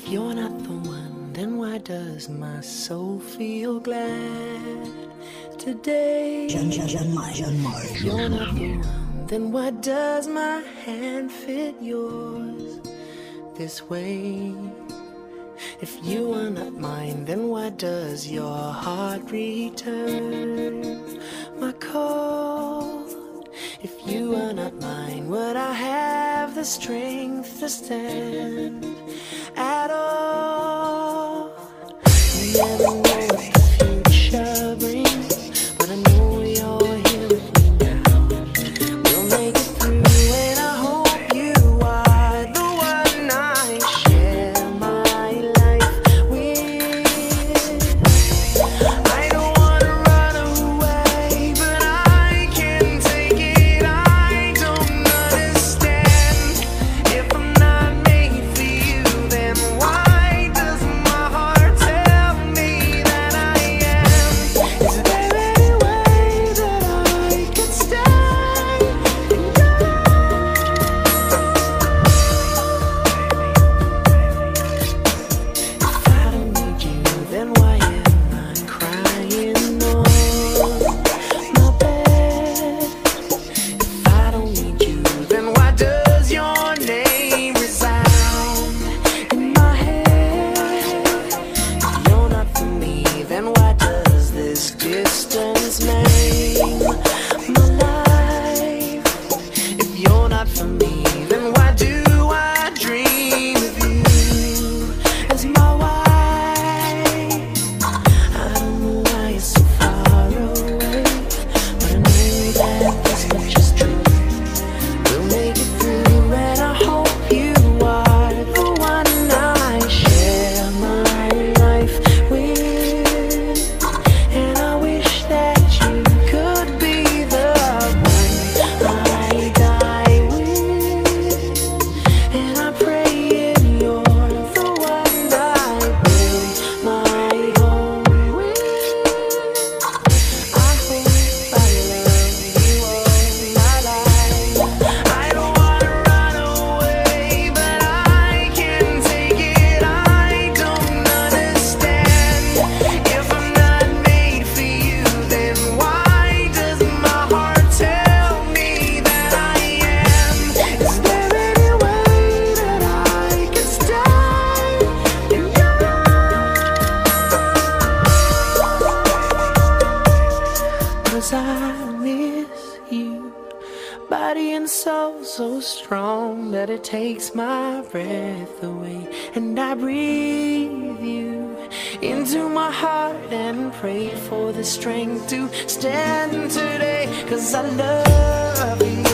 If you're not the one, then why does my soul feel glad today? If you're not the one, then why does my hand fit yours this way? If you are not mine, then why does your heart return my call? If you are not mine, would I have the strength to stand at all? You never know what the future brings, but I know you're here with me now. We'll make it through, and I hope you are the one I share my life with. I don't wanna run away, but I can't take it. I don't understand. If I'm not made for you, then why does my heart tell me that I am? Is there any way that I could stay and go? If I don't need you, then why am I crying on my bed? If I don't need you, then why does your name resound in my head? If you're not for me, then why does this distance make my life? If you're not for me, then why do I dream of you as my wife? I don't know why you're so far away, but I know that this much is true. We'll make it through, and I hope you are the one I share my life with. And I wish that you could be the one I die with. And I pray you're the one I build my home with. I hope I love you all my life. I don't wanna run away, but I can't take it. I don't understand. If I'm not made for you, then why does my heart tell me that I am? Is there any way that I can stay and go? 'Cause I miss you, body and soul so strong that it takes my breath away. And I breathe you into my heart and pray for the strength to stand today. 'Cause I love you.